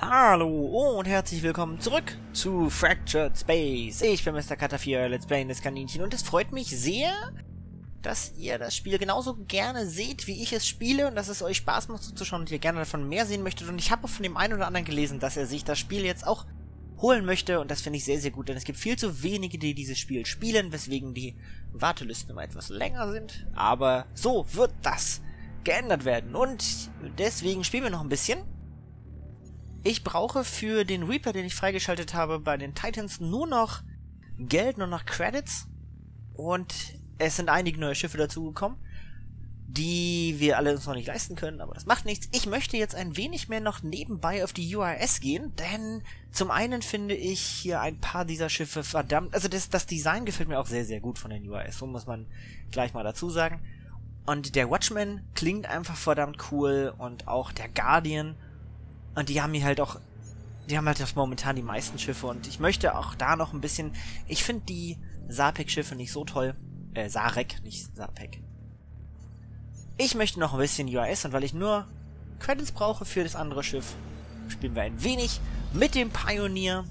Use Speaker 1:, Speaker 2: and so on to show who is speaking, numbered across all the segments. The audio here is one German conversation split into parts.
Speaker 1: Hallo und herzlich willkommen zurück zu Fractured Space. Ich bin MrKataPhi, euer Let's Play das Kaninchen, und es freut mich sehr, dass ihr das Spiel genauso gerne seht, wie ich es spiele, und dass es euch Spaß macht zuzuschauen und ihr gerne davon mehr sehen möchtet. Und ich habe auch von dem einen oder anderen gelesen, dass er sich das Spiel jetzt auch holen möchte, und das finde ich sehr, sehr gut, denn es gibt viel zu wenige, die dieses Spiel spielen, weswegen die Wartelisten immer etwas länger sind. Aber so wird das geändert werden, und deswegen spielen wir noch ein bisschen. Ich brauche für den Reaper, den ich freigeschaltet habe, bei den Titans nur noch Geld, nur noch Credits. Und es sind einige neue Schiffe dazugekommen, die wir alle uns noch nicht leisten können, aber das macht nichts. Ich möchte jetzt ein wenig mehr noch nebenbei auf die UIS gehen, denn zum einen finde ich hier ein paar dieser Schiffe verdammt... Also das Design gefällt mir auch sehr, sehr gut von den UIS, so muss man gleich mal dazu sagen. Und der Watchman klingt einfach verdammt cool, und auch der Guardian. Und die haben hier halt auch... Die haben halt momentan die meisten Schiffe, und ich möchte auch da noch ein bisschen... Ich finde die Sapek-Schiffe nicht so toll. Sarek, nicht Sapek. Ich möchte noch ein bisschen UIS, und weil ich nur Credits brauche für das andere Schiff, spielen wir ein wenig mit dem Pioneer.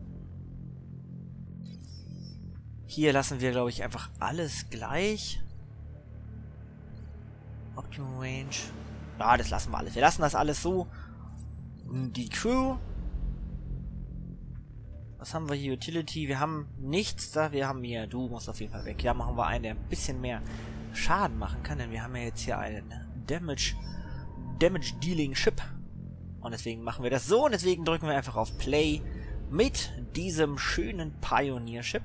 Speaker 1: Hier lassen wir, glaube ich, einfach alles gleich. Optimum Range. Ja, das lassen wir alles. Wir lassen das alles so. Die Crew. Was haben wir hier? Utility. Wir haben nichts da. Wir haben hier... Du musst auf jeden Fall weg. Ja, machen wir einen, der ein bisschen mehr Schaden machen kann, denn wir haben ja jetzt hier einen Damage-Dealing Ship. Und deswegen machen wir das so, und deswegen drücken wir einfach auf Play mit diesem schönen Pioneer-Ship,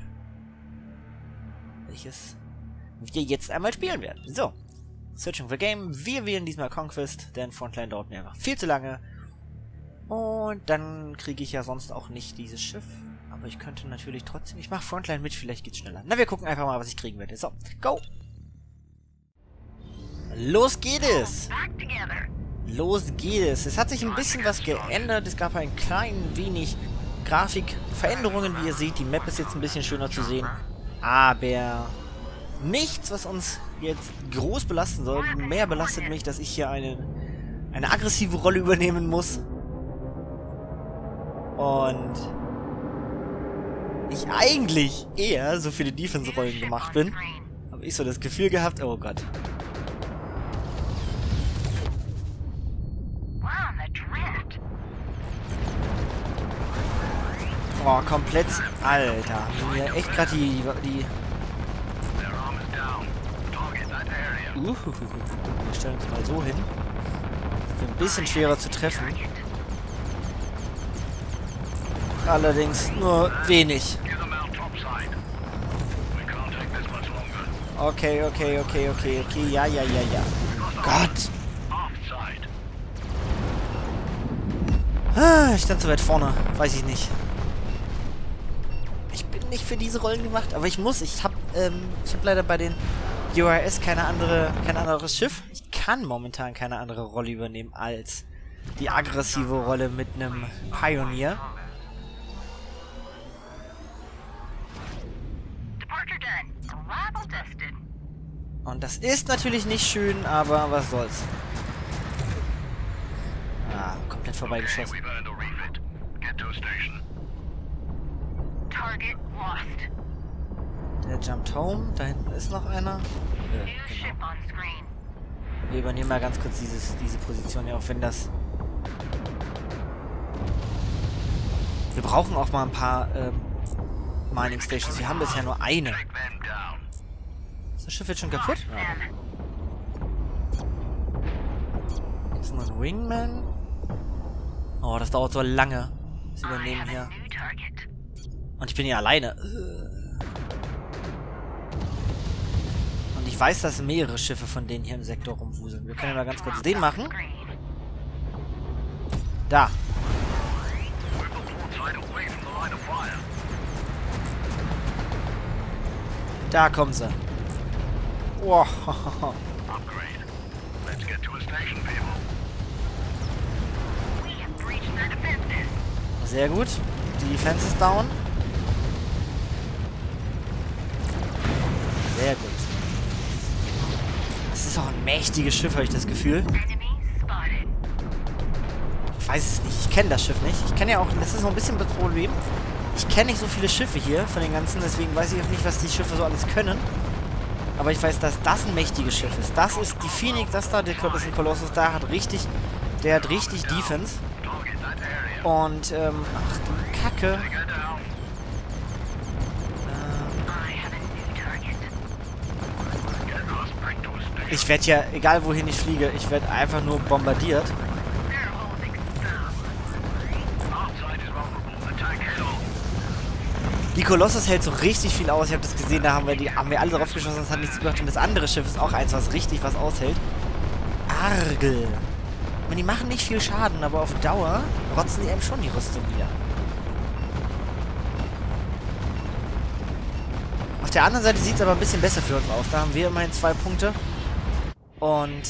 Speaker 1: welches wir jetzt einmal spielen werden. So. Searching for Game. Wir wählen diesmal Conquest, denn Frontline dauert mir einfach viel zu lange. Und dann kriege ich ja sonst auch nicht dieses Schiff. Aber ich könnte natürlich trotzdem... Ich mache Frontline mit, vielleicht geht's schneller. Na, wir gucken einfach mal, was ich kriegen werde. So, go! Los geht es! Los geht es! Es hat sich ein bisschen was geändert. Es gab ein klein wenig Grafikveränderungen, wie ihr seht. Die Map ist jetzt ein bisschen schöner zu sehen. Aber nichts, was uns jetzt groß belasten soll. Mehr belastet mich, dass ich hier eine aggressive Rolle übernehmen muss. Und ich eigentlich eher so für die Defense-Rollen gemacht bin. Habe ich so das Gefühl gehabt, oh Gott. Oh, komplett. Alter, haben wir echt gerade die... Wir stellen uns mal so hin. Das ist ein bisschen schwerer zu treffen. Allerdings nur wenig. Okay. Ja. Gott! Ich stand zu weit vorne. Weiß ich nicht. Ich bin nicht für diese Rollen gemacht, aber ich muss. Ich hab leider bei den UIS kein anderes Schiff. Ich kann momentan keine andere Rolle übernehmen als die aggressive Rolle mit einem Pioneer. Und das ist natürlich nicht schön, aber was soll's. Ah, komplett vorbeigeschossen. Der jumpt home. Da hinten ist noch einer. Genau. Wir übernehmen mal ganz kurz diese Position hier, auch wenn das... Wir brauchen auch mal ein paar Mining Stations. Wir haben bisher nur eine. Ist das Schiff jetzt schon kaputt? Ja. Hier ist noch ein Wingman. Oh, das dauert so lange. Das Übernehmen hier. Und ich bin hier alleine. Und ich weiß, dass mehrere Schiffe von denen hier im Sektor rumwuseln. Wir können ja mal ganz kurz den machen. Da. Da kommen sie. Wow. Sehr gut. Die Defense ist down. Sehr gut. Das ist auch ein mächtiges Schiff, habe ich das Gefühl. weiß es nicht. Ich kenne das Schiff nicht. Ich kenne ja auch, das ist so ein bisschen das Problem. Ich kenne nicht so viele Schiffe hier von den ganzen, deswegen weiß ich auch nicht, was die Schiffe so alles können. Aber ich weiß, dass das ein mächtiges Schiff ist. Das ist die Phoenix, das da, der ist ein Kolossus, der hat richtig Defense. Und, ach du Kacke. Ich werde ja, egal wohin ich fliege, ich werde einfach nur bombardiert. Die Kolossus hält so richtig viel aus. Ich habe das gesehen, da haben wir alle drauf geschossen, das hat nichts gemacht. Und das andere Schiff ist auch eins, was richtig was aushält. Argel. Ich meine, die machen nicht viel Schaden, aber auf Dauer rotzen die einem schon die Rüstung wieder. Auf der anderen Seite sieht es aber ein bisschen besser für uns aus. Da haben wir immerhin 2 Punkte. Und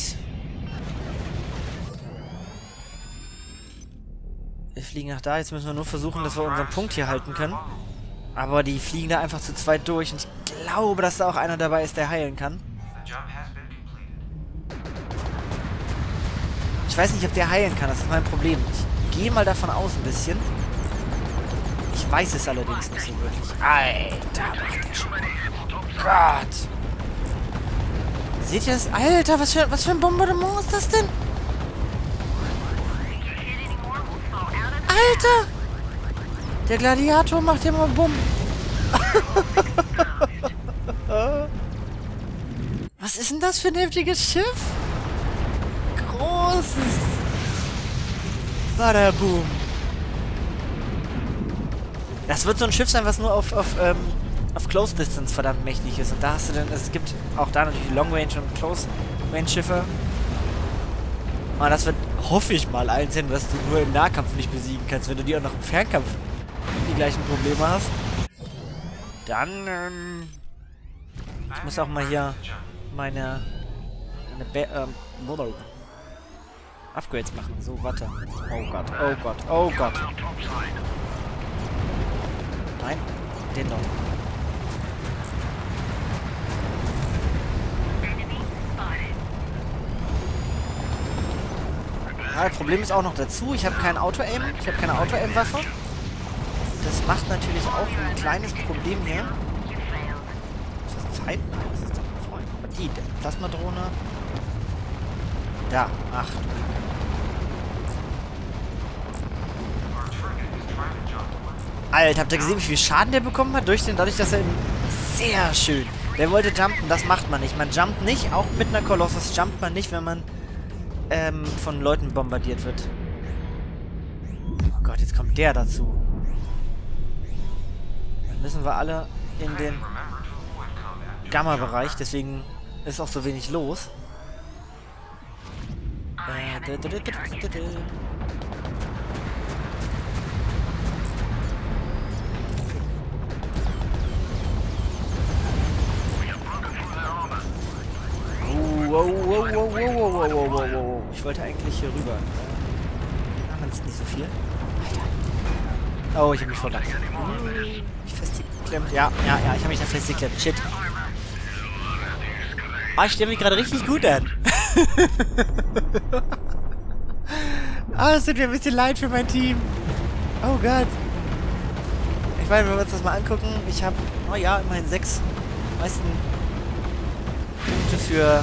Speaker 1: wir fliegen nach da. Jetzt müssen wir nur versuchen, dass wir unseren Punkt hier halten können. Aber die fliegen da einfach zu zweit durch. Und ich glaube, dass da auch einer dabei ist, der heilen kann. Ich weiß nicht, ob der heilen kann. Das ist mein Problem. Ich gehe mal davon aus ein bisschen. Ich weiß es allerdings nicht so wirklich. Alter, macht der schon. Gott. Seht ihr das? Alter, was für ein Bombardement ist das denn? Alter! Der Gladiator macht ja mal Bumm. Was ist denn das für ein heftiges Schiff? Großes. Badaboom. Das wird so ein Schiff sein, was nur auf Close Distance verdammt mächtig ist. Und da hast du dann, es gibt auch da natürlich Long Range und Close Range Schiffe. Und das wird, hoffe ich mal, eins hin, was du nur im Nahkampf nicht besiegen kannst, wenn du dir auch noch im Fernkampf die gleichen Probleme hast. Dann, ich muss auch mal hier meine Upgrades machen. So, warte. Oh Gott, oh Gott, oh Gott. Nein, den dort. Ja, das Problem ist auch noch dazu, ich habe kein Auto-Aim, ich habe keine Auto-Aim-Waffe. Das macht natürlich auch ein kleines Problem hier. Ist das ein Feind? Nein, das ist doch ein Freund. Aber die Plasmadrohne. Da, ach du. Alter, habt ihr gesehen, wie viel Schaden der bekommen hat? Dadurch, dass er sehr schön. Der wollte jumpen, das macht man nicht. Man jumpt nicht, auch mit einer Kolossus jumpt man nicht, wenn man von Leuten bombardiert wird. Oh Gott, jetzt kommt der dazu. Dann müssen wir alle in den Gamma-Bereich, deswegen ist auch so wenig los. Wow. Ich wollte eigentlich hier rüber. Machen es nicht so viel. Alter. Oh, ich habe mich verdammt. Ich festgeklemmt. Ja, ich habe mich da festgeklemmt. Shit. Ah, ich stelle mich gerade richtig gut an. Es tut mir ein bisschen leid für mein Team. Oh Gott. Ich meine, wenn wir uns das mal angucken, ich habe, oh ja, immerhin 6 meisten Punkte für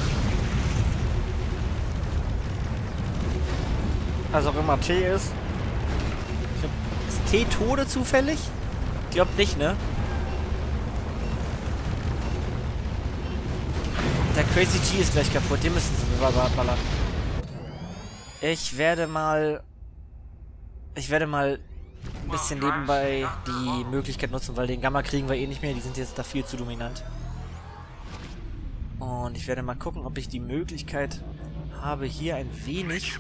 Speaker 1: was auch immer T ist. Ist T Tode zufällig? Ich glaube nicht, ne? Der Crazy G ist gleich kaputt. Den müssen sie mir ballern. Ich werde mal ein bisschen nebenbei die Möglichkeit nutzen, weil den Gamma kriegen wir eh nicht mehr. Die sind jetzt da viel zu dominant. Und ich werde mal gucken, ob ich die Möglichkeit habe, hier ein wenig...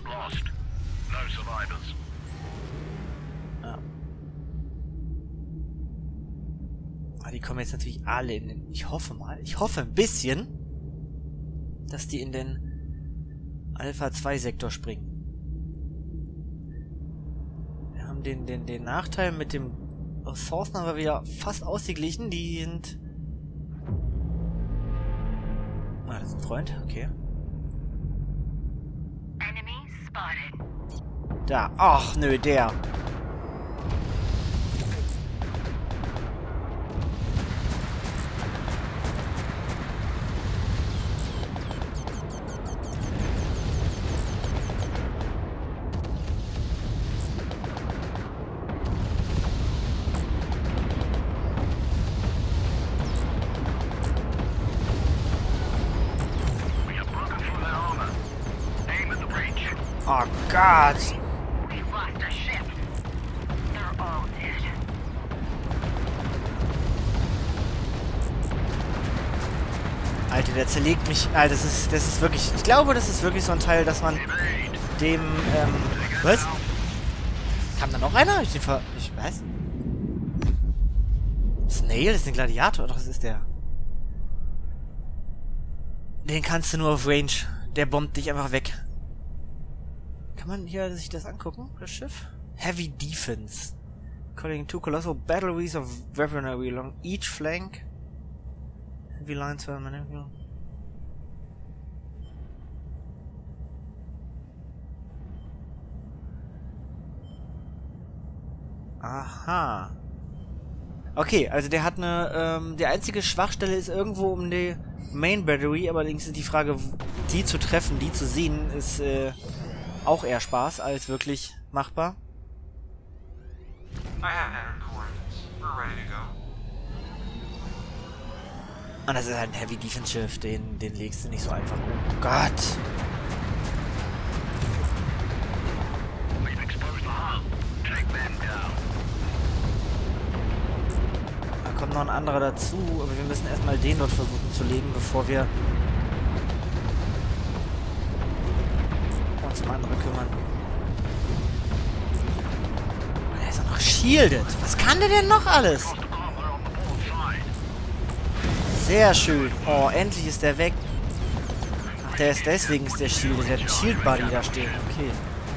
Speaker 1: Ja. Aber die kommen jetzt natürlich alle in den... Ich hoffe ein bisschen, dass die in den Alpha 2 Sektor springen. Wir haben den Nachteil mit dem Ressourcen haben wir wieder fast ausgeglichen. Die sind... Ah, das ist ein Freund, okay. Da. Ach, nö, der. Oh Gott! Alter, der zerlegt mich. Alter, das ist wirklich... Ich glaube, das ist wirklich so ein Teil, dass man dem, was? Kam da noch einer? Ich weiß. Snail ist ein Gladiator, oder was ist der? Den kannst du nur auf Range. Der bombt dich einfach weg. Kann man hier sich das angucken, das Schiff? Heavy Defense. Calling two colossal batteries of weaponry along each flank. Heavy lines for maneuver. Aha. Okay, also der hat eine, die einzige Schwachstelle ist irgendwo um die Main Battery, aber allerdings ist die Frage, die zu treffen, die zu sehen, ist, auch eher Spaß als wirklich machbar. Und das ist halt ein Heavy Defense Schiff, den legst du nicht so einfach. Oh Gott! Da kommt noch ein anderer dazu, aber wir müssen erstmal den dort versuchen zu legen, bevor wir uns um andere kümmern. Der ist auch noch shielded. Was kann der denn noch alles? Sehr schön. Oh, endlich ist der weg. Ach, deswegen ist der shielded. Der hat einen Shield Buddy da stehen. Okay.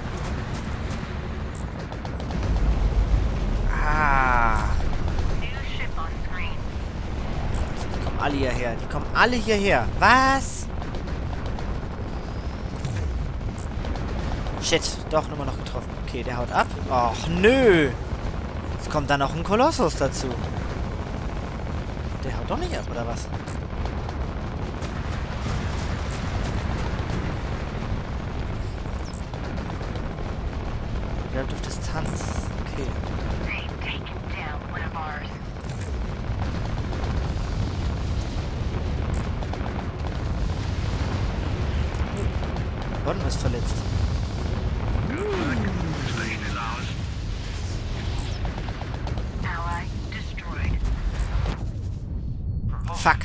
Speaker 1: Ah. Die kommen alle hierher. Die kommen alle hierher. Was? Shit, doch immer noch getroffen. Okay, der haut ab. Och, nö. Jetzt kommt da noch ein Kolossus dazu. Der haut doch nicht ab, oder was? Bleibt auf Distanz. Okay. Bonn ist verletzt. Fuck.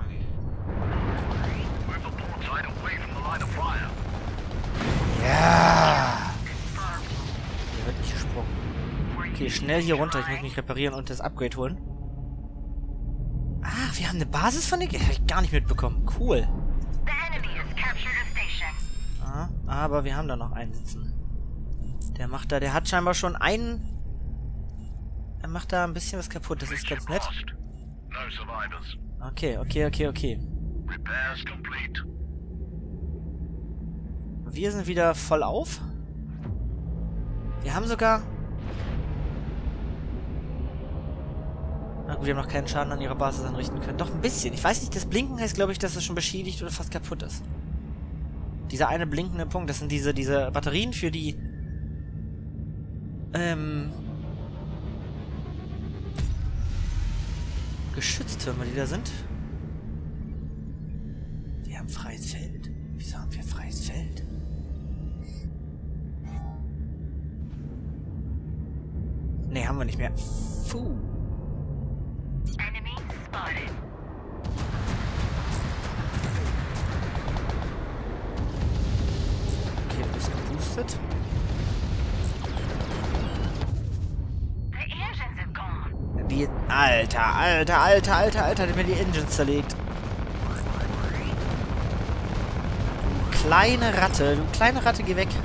Speaker 1: Ja. Der wird nicht gesprungen. Okay, schnell hier runter. Ich muss mich reparieren und das Upgrade holen. Ach, wir haben eine Basis von der... Hab ich gar nicht mitbekommen. Cool. Ah, aber wir haben da noch einen sitzen. Der macht da... Der hat scheinbar schon einen... Er macht da ein bisschen was kaputt. Das ist ganz nett. Okay. Wir sind wieder voll auf. Wir haben sogar... Na gut, wir haben noch keinen Schaden an ihrer Basis anrichten können. Doch ein bisschen. Ich weiß nicht, das Blinken heißt, glaube ich, dass es schon beschädigt oder fast kaputt ist. Dieser eine blinkende Punkt, das sind diese Batterien für die... Geschütztürme, die da sind. Wir haben freies Feld. Wieso haben wir freies Feld? Ne, haben wir nicht mehr. Puh. Okay, du bist geboostet. Wie... Alter, der hat mir die Engines zerlegt. Du kleine Ratte, geh weg.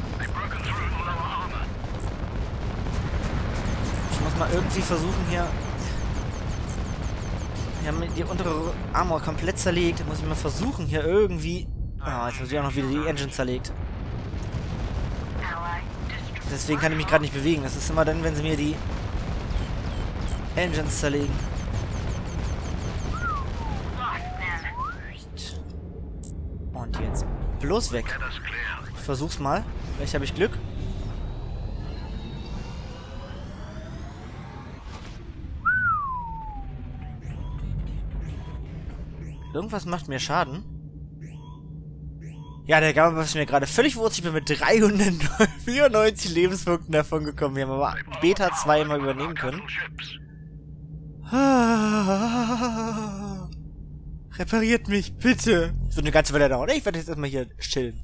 Speaker 1: Ich muss mal irgendwie versuchen hier... Wir haben die untere Armor komplett zerlegt. Muss ich mal versuchen hier irgendwie... Ah, jetzt muss ich auch noch wieder die Engine zerlegt. Deswegen kann ich mich gerade nicht bewegen. Das ist immer dann, wenn sie mir die Engines zerlegen. Und jetzt bloß weg. Ich versuch's mal. Vielleicht habe ich Glück. Irgendwas macht mir Schaden. Ja, der Gamma ist mir gerade völlig wurscht. Ich bin mit 394 Lebenspunkten davon gekommen. Wir haben aber Beta 2 mal übernehmen können. Repariert mich, bitte. Das wird eine ganze Weile dauern. Ich werde jetzt erstmal hier chillen.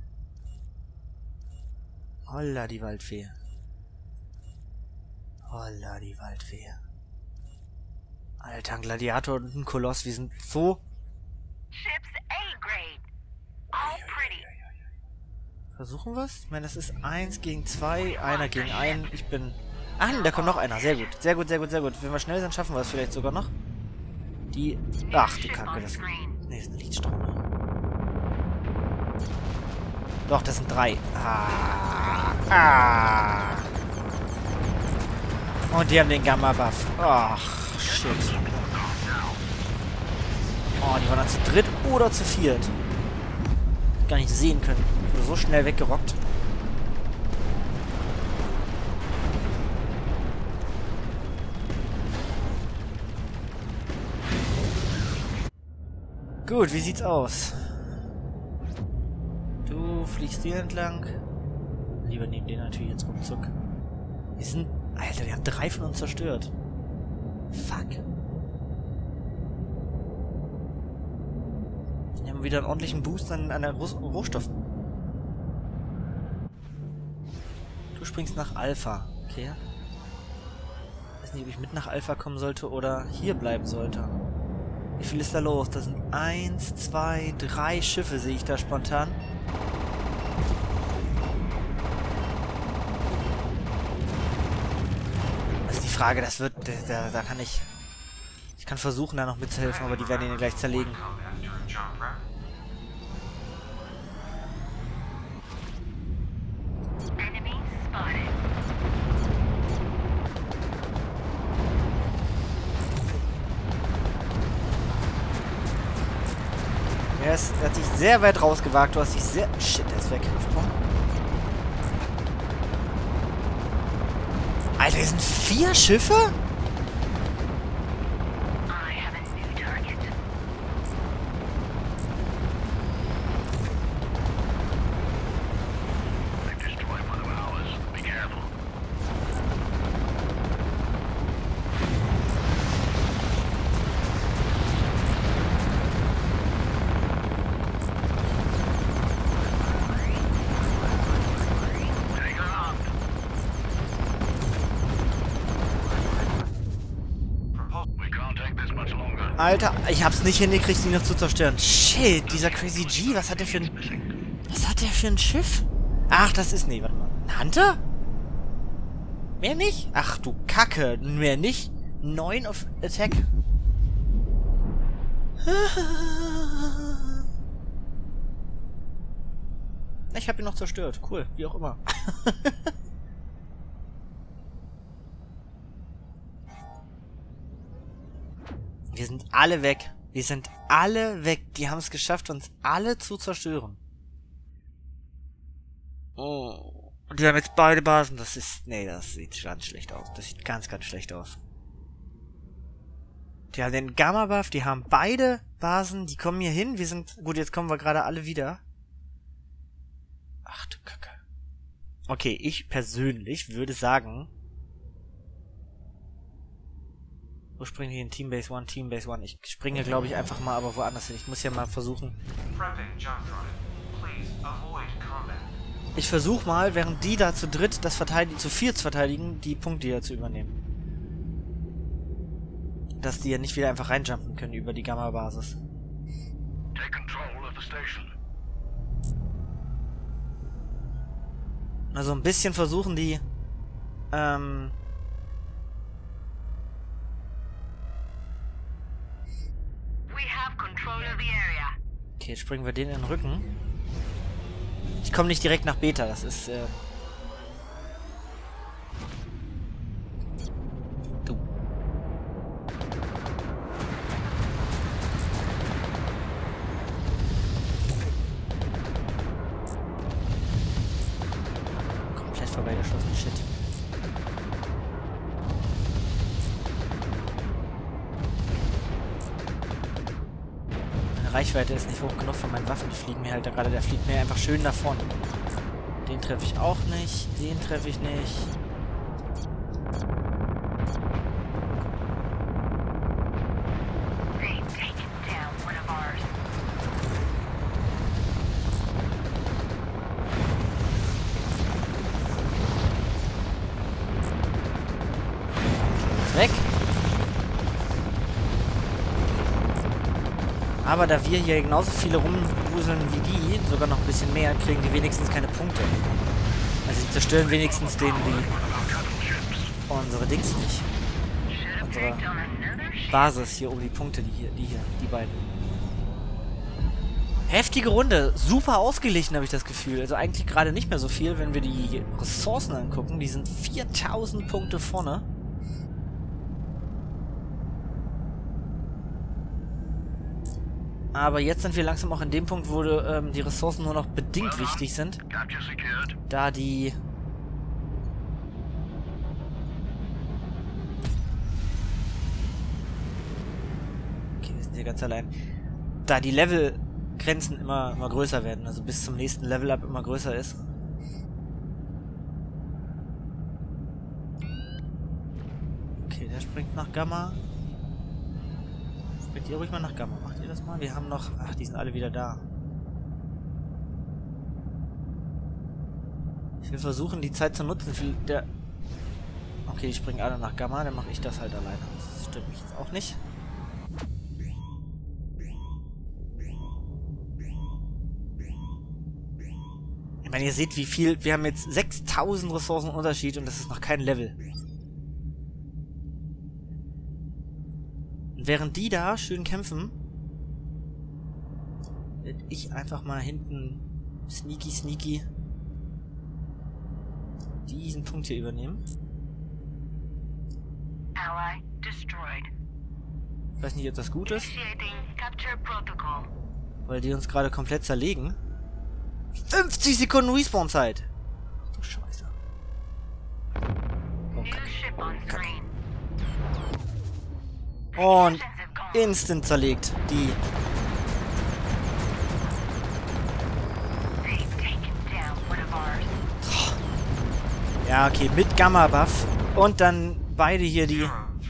Speaker 1: Holla, die Waldfee. Holla, die Waldfee. Alter, ein Gladiator und ein Koloss. Wir sind so... Versuchen wir's? Ich meine, das ist 1 gegen 2, einer gegen einen. Ich bin... Ah, da kommt noch einer. Sehr gut. Sehr gut, sehr gut, sehr gut. Wenn wir schnell sind, schaffen wir es vielleicht sogar noch. Die... Ach, du Kacke. Das... Nee, das ist eine Lichtstrome. Doch, das sind 3. Und die haben den Gamma-Buff. Ach, shit. Oh, die waren dann zu dritt oder zu viert. Gar nicht sehen können. Ich wurde so schnell weggerockt. Gut, wie sieht's aus? Du fliegst hier entlang. Lieber neben den natürlich jetzt ruckzuck. Wir sind... Alter, wir haben 3 von uns zerstört. Fuck. Wir haben wieder einen ordentlichen Boost an der Rohstoff. Du springst nach Alpha. Okay. Ich weiß nicht, ob ich mit nach Alpha kommen sollte oder hier bleiben sollte. Wie viel ist da los? Das sind 1, 2, 3 Schiffe, sehe ich da spontan. Das ist die Frage, das wird... Da kann ich... Ich kann versuchen, da noch mitzuhelfen, aber die werden ihn gleich zerlegen. Er hat sich sehr weit rausgewagt. Du hast dich sehr... Shit, der ist weggesprungen. Alter, hier sind 4 Schiffe? Alter, ich hab's nicht hingekriegt, ihn noch zu zerstören. Shit, dieser Crazy G, was hat der für ein... Was hat der für ein Schiff? Ach, das ist... Nee, warte mal. Ein Hunter? Mehr nicht? Ach du Kacke, mehr nicht? 9 auf Attack. Ich hab ihn noch zerstört. Cool, wie auch immer. Wir sind alle weg. Wir sind alle weg. Die haben es geschafft, uns alle zu zerstören. Oh. Und die haben jetzt beide Basen. Das ist... Nee, das sieht ganz schlecht aus. Das sieht ganz, ganz schlecht aus. Die haben den Gamma-Buff. Die haben beide Basen. Die kommen hier hin. Wir sind... Gut, jetzt kommen wir gerade alle wieder. Ach du Kacke. Okay, ich persönlich würde sagen... Wo springen wir hin? Teambase 1, Teambase 1. Ich springe, glaube ich, einfach mal aber woanders hin. Ich muss ja mal versuchen. Ich versuche mal, während die da zu dritt das verteidigen, zu viert verteidigen, die Punkte hier zu übernehmen. Dass die ja nicht wieder einfach reinjumpen können über die Gamma-Basis. Also ein bisschen versuchen die, Okay, jetzt springen wir den in den Rücken. Ich komme nicht direkt nach Beta, das ist, vorbeigeschossen. Shit. Meine Reichweite ist nicht hoch genug für meinen Waffen. Die fliegen mir halt da gerade. Der fliegt mir einfach schön davon. Den treffe ich auch nicht. Den treffe ich nicht. Weg. Aber da wir hier genauso viele rumwuseln wie die, sogar noch ein bisschen mehr, kriegen die wenigstens keine Punkte. Also sie zerstören wenigstens unsere Dings nicht. Unsere Basis hier um die Punkte, die beiden. Heftige Runde, super ausgeglichen, habe ich das Gefühl. Also eigentlich gerade nicht mehr so viel, wenn wir die Ressourcen angucken. Die sind 4000 Punkte vorne. Aber jetzt sind wir langsam auch in dem Punkt, wo die Ressourcen nur noch bedingt wichtig sind. Da die... Okay, wir sind hier ganz allein. Da die Levelgrenzen immer größer werden, also bis zum nächsten Level-Up immer größer ist. Okay, der springt nach Gamma. Springt ihr ruhig mal nach Gamma. Macht ihr das mal? Wir haben noch... Ach, die sind alle wieder da. Ich will versuchen, die Zeit zu nutzen. Okay, die springen alle nach Gamma. Dann mache ich das halt alleine. Das stört mich jetzt auch nicht. Ich meine, ihr seht, wie viel... Wir haben jetzt 6000 Ressourcen Unterschied und das ist noch kein Level. Während die da schön kämpfen, werde ich einfach mal hinten sneaky diesen Punkt hier übernehmen. Ich weiß nicht, ob das gut ist, weil die uns gerade komplett zerlegen. 50 Sekunden Respawn-Zeit! Ach du Scheiße. Okay. Und instant zerlegt die. Ja, okay, mit Gamma-Buff. Und dann beide hier die...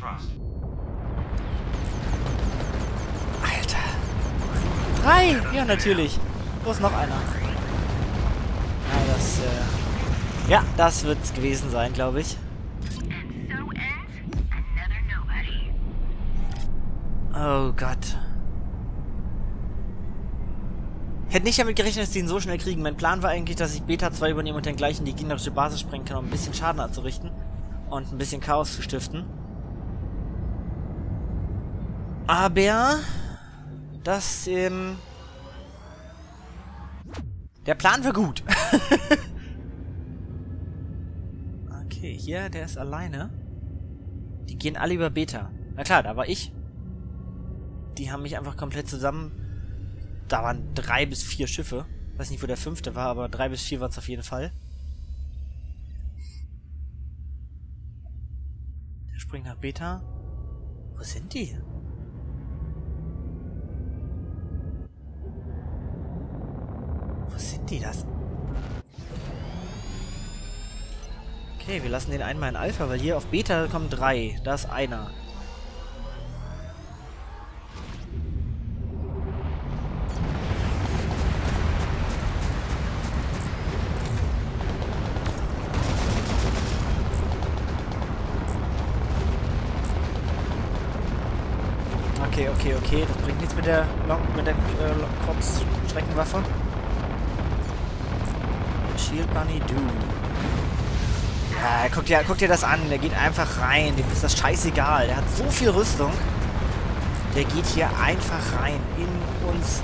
Speaker 1: Alter. 3! Ja, natürlich. Wo ist noch einer? Ja, das wird's gewesen sein, glaube ich. Oh Gott. Ich hätte nicht damit gerechnet, dass die ihn so schnell kriegen. Mein Plan war eigentlich, dass ich Beta 2 übernehme und dann gleich in die gegnerische Basis springen kann, um ein bisschen Schaden anzurichten. Und ein bisschen Chaos zu stiften. Aber... Das, der Plan war gut. Okay, hier, der ist alleine. Die gehen alle über Beta. Na klar, da war ich. Die haben mich einfach komplett zusammen... Da waren 3 bis 4 Schiffe. Weiß nicht, wo der 5. war, aber 3 bis 4 waren es auf jeden Fall. Der springt nach Beta. Wo sind die? Wo sind die das? Okay, wir lassen den einmal in Alpha, weil hier auf Beta kommen 3. Da ist einer. Okay, das bringt nichts mit der Korps-Streckenwaffe. Shield Bunny, du. Ja, guck dir das an, der geht einfach rein, dem ist das scheißegal. Der hat so viel Rüstung. Der geht hier einfach rein, in uns.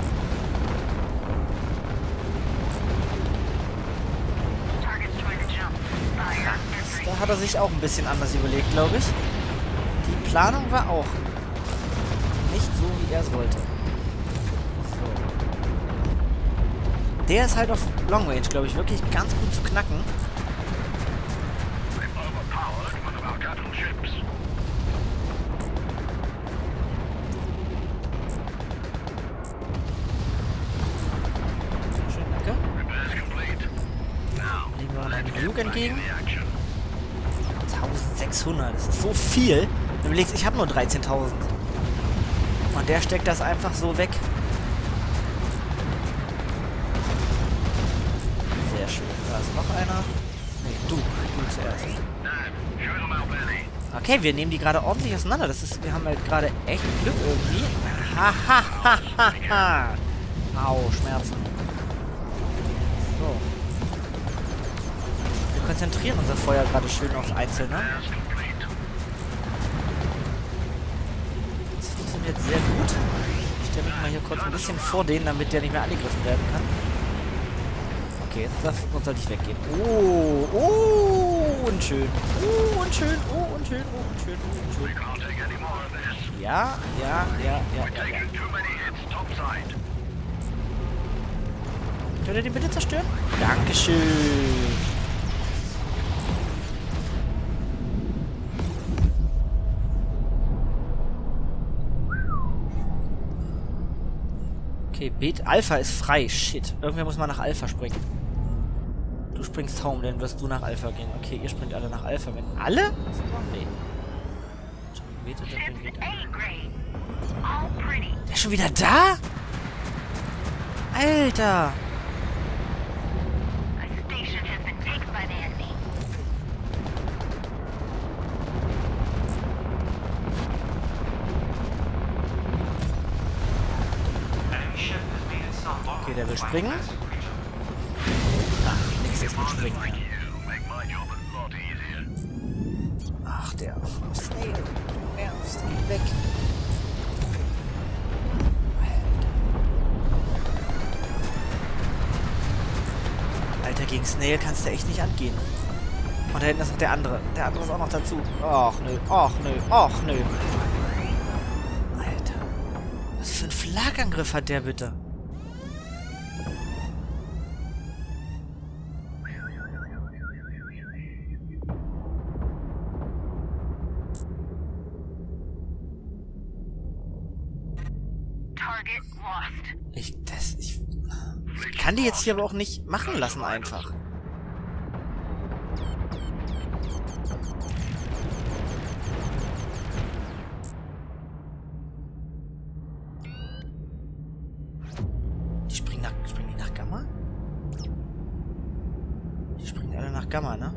Speaker 1: Da hat er sich auch ein bisschen anders überlegt, glaube ich. Die Planung war auch nicht so, wie er es wollte. So. Der ist halt auf Long Range, glaube ich, wirklich ganz gut zu knacken. entgegen. 1600, das ist so viel. Wenn du überlegst, ich habe nur 13.000. Und der steckt das einfach so weg. Sehr schön. Da ist noch einer. Nee, du zuerst. Okay, wir nehmen die gerade ordentlich auseinander. Wir haben halt gerade echt Glück irgendwie. Hahaha. Au, Schmerzen. So. Wir konzentrieren unser Feuer gerade schön auf Einzelne. Das funktioniert sehr gut. Ich stelle mich mal hier kurz ein bisschen vor denen, damit der nicht mehr angegriffen werden kann. Okay, jetzt sollte ich weggehen. Oh, oh, unschön. Oh, unschön, oh, unschön, oh, unschön, oh, unschön. Ja. Könnt ihr den bitte zerstören? Dankeschön. Okay, Alpha ist frei. Shit. Irgendwer muss mal nach Alpha springen. Du springst home, dann wirst du nach Alpha gehen. Okay, ihr springt alle nach Alpha. Wenn alle? Nee. Der ist schon wieder da? Alter! Okay, der will springen. Ach, nix ist mit springen. Ach, der Snail. Du nervst. Geh weg. Alter, gegen Snail kannst du echt nicht angehen. Und da hinten ist noch der andere. Der andere ist auch noch dazu. Och, nö. Och, nö. Och, nö. Alter. Was für ein Flakangriff hat der bitte? Ich kann die jetzt hier aber auch nicht machen lassen einfach. Springen die nach Gamma? Die springen alle nach Gamma, ne?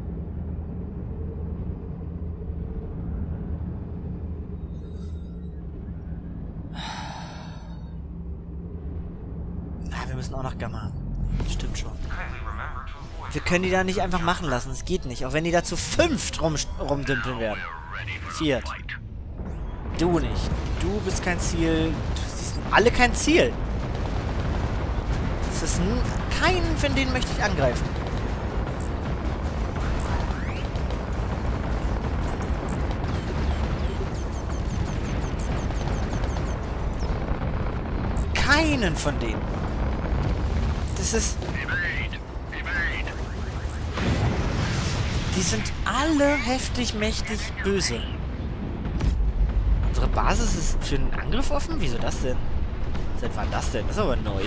Speaker 1: Wir müssen auch nach Gamma. Stimmt schon. Wir können die da nicht einfach machen lassen. Es geht nicht. Auch wenn die da zu 5 rumdümpeln werden. 4. Du nicht. Du bist kein Ziel. Du siehst alle kein Ziel. Das ist keinen, von denen möchte ich angreifen. Keinen von denen. Das ist... Die sind alle heftig, mächtig, böse. Unsere Basis ist für einen Angriff offen? Wieso das denn? Seit wann das denn? Das ist aber neu.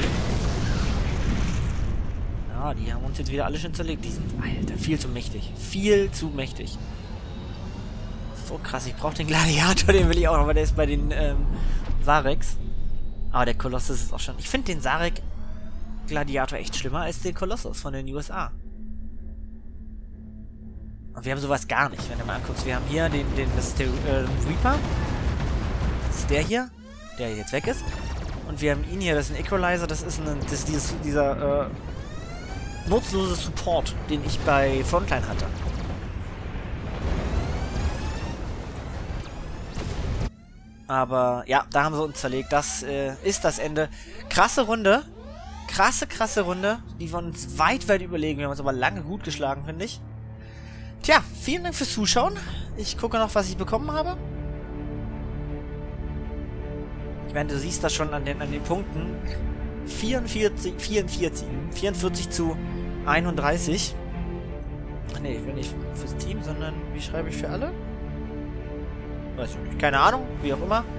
Speaker 1: Ja, die haben uns jetzt wieder alle schön zerlegt. Die sind, Alter, viel zu mächtig. Viel zu mächtig. So krass, ich brauche den Gladiator, den will ich auch noch, weil der ist bei den Sareks. Aber der Kolossus ist auch schon... Ich finde den Sarek-Gladiator echt schlimmer als den Kolossus von den USA. Und wir haben sowas gar nicht, wenn du mal anguckst. Wir haben hier das ist der Reaper. Das ist der hier, der jetzt weg ist. Und wir haben ihn hier, das ist ein Equalizer, das ist dieser nutzlose Support, den ich bei Frontline hatte. Aber ja, da haben sie uns zerlegt. Das ist das Ende. Krasse Runde. Krasse Runde. Die wir uns weit überlegen. Wir haben uns aber lange gut geschlagen, finde ich. Tja, vielen Dank fürs Zuschauen. Ich gucke noch, was ich bekommen habe. Ich meine, du siehst das schon an den Punkten. 44 zu 31. Ach nee, ich will nicht fürs Team, sondern wie schreibe ich für alle? Weiß ich nicht. Keine Ahnung, wie auch immer.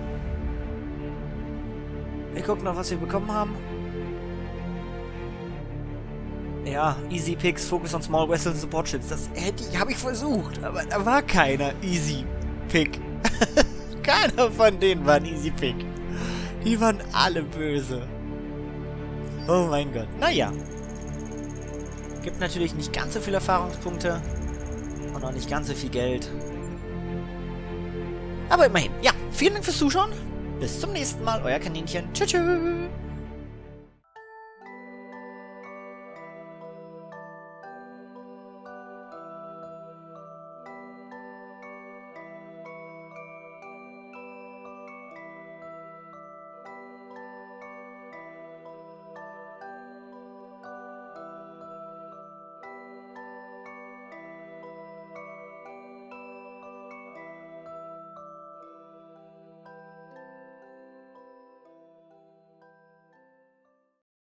Speaker 1: Wir gucken noch, was wir bekommen haben. Ja, Easy Picks, Focus on Small Vessels and Support Ships. Das habe ich versucht, aber da war keiner Easy Pick. Keiner von denen war ein Easy Pick. Die waren alle böse. Oh mein Gott. Naja. Gibt natürlich nicht ganz so viele Erfahrungspunkte. Und auch nicht ganz so viel Geld. Aber immerhin. Ja, vielen Dank fürs Zuschauen. Bis zum nächsten Mal. Euer Kaninchen. Tschüss. Tschüss.